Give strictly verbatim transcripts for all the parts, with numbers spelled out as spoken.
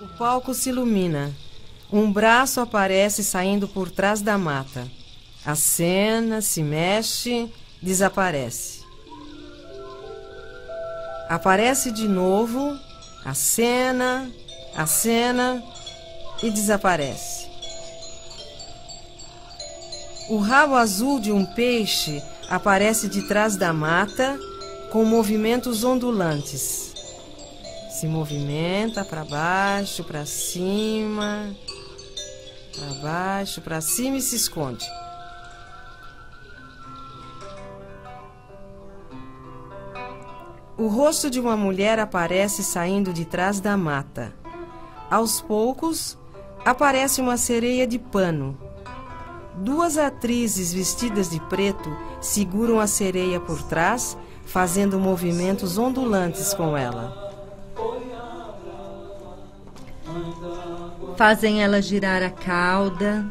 O palco se ilumina. Um braço aparece saindo por trás da mata. A cena se mexe, desaparece. Aparece de novo, a cena, a cena e desaparece. O rabo azul de um peixe aparece de trás da mata com movimentos ondulantes. Se movimenta para baixo, para cima, para baixo, para cima e se esconde. O rosto de uma mulher aparece saindo de trás da mata. Aos poucos, aparece uma sereia de pano. Duas atrizes vestidas de preto seguram a sereia por trás, fazendo movimentos ondulantes com ela. Fazem ela girar a cauda.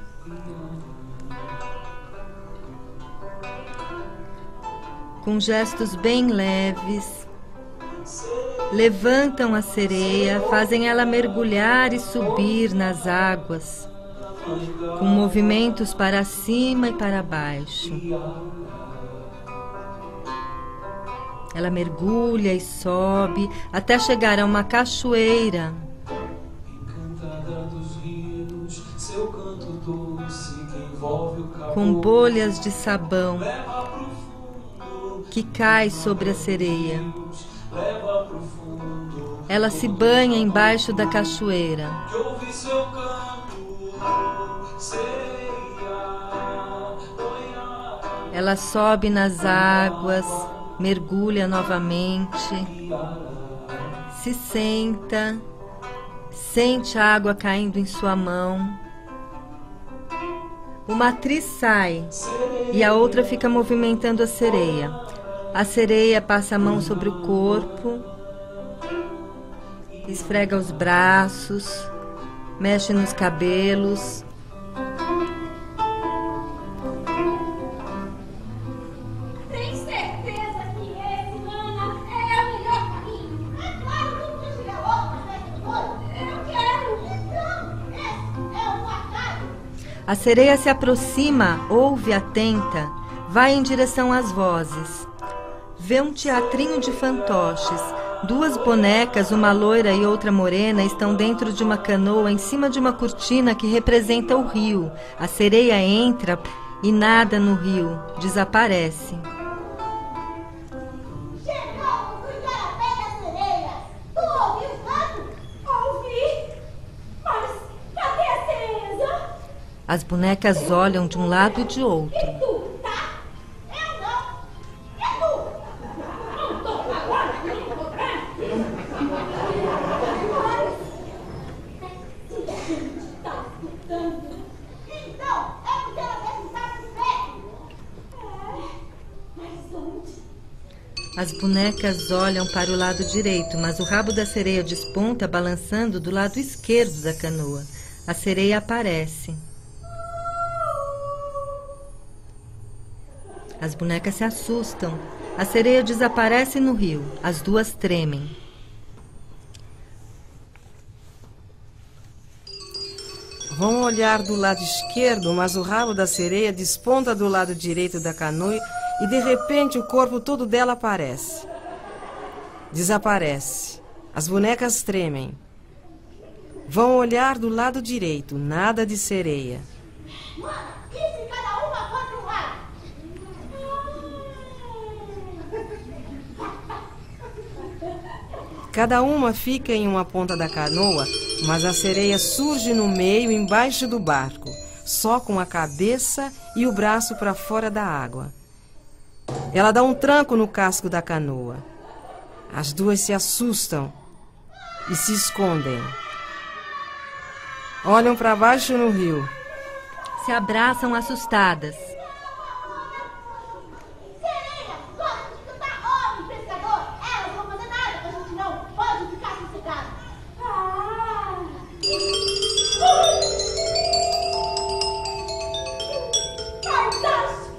Com gestos bem leves. Levantam a sereia, fazem ela mergulhar e subir nas águas, com movimentos para cima e para baixo. Ela mergulha e sobe até chegar a uma cachoeira. Com bolhas de sabão que cai sobre a sereia. Ela se banha embaixo da cachoeira. Ela sobe nas águas, mergulha novamente, se senta, sente a água caindo em sua mão. Uma atriz sai e a outra fica movimentando a sereia. A sereia passa a mão sobre o corpo, esfrega os braços, mexe nos cabelos. Tem certeza que esse, Ana, é o melhor caminho? É claro que eu vou chegar logo para festa de bolo. Eu quero. Então, esse é o atalho. A sereia se aproxima, ouve atenta, vai em direção às vozes. Vê um teatrinho de fantoches. Duas bonecas, uma loira e outra morena, estão dentro de uma canoa em cima de uma cortina que representa o rio. A sereia entra e nada no rio, desaparece. Chegamos no Igarapé das Sereias. Tu ouviu o canto? Ouvi. Mas cadê a Teresa? As bonecas olham de um lado e de outro. E tu, tá? Eu não. E tu? Não tô agora que eu não tô presta. Mas se a gente tá escutando, então é porque ela deve estar por perto. É, mas onde? As bonecas olham para o lado direito, mas o rabo da sereia desponta balançando do lado esquerdo da canoa. A sereia aparece. As bonecas se assustam. A sereia desaparece no rio. As duas tremem. Vão olhar do lado esquerdo, mas o rabo da sereia desponta do lado direito da canoa e de repente o corpo todo dela aparece. Desaparece. As bonecas tremem. Vão olhar do lado direito, nada de sereia. Mana, e se cada uma for para um lado? Cada uma fica em uma ponta da canoa, mas a sereia surge no meio, embaixo do barco, só com a cabeça e o braço para fora da água. Ela dá um tranco no casco da canoa. As duas se assustam e se escondem. Olham para baixo no rio. Se abraçam assustadas. Sereia, gosta de cantar homem, pescador. Elas vão fazer nada, a gente não pode ficar sossegado. Ah! Fantástico!